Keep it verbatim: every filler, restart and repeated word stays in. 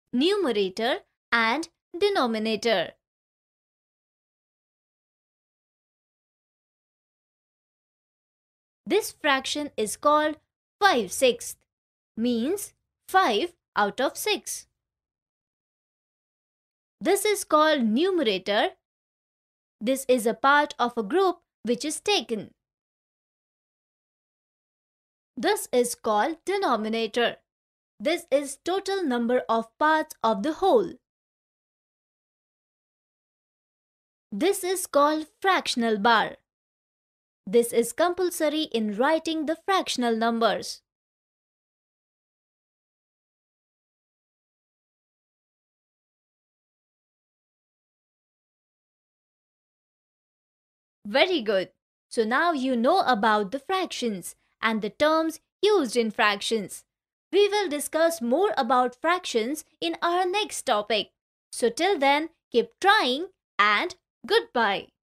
numerator and denominator. This fraction is called five sixths, means five out of six. This is called numerator. This is a part of a group which is taken. This is called denominator. This is total number of parts of the whole. This is called fractional bar. This is compulsory in writing the fractional numbers. Very good. So now you know about the fractions and the terms used in fractions. We will discuss more about fractions in our next topic. So till then, keep trying and goodbye.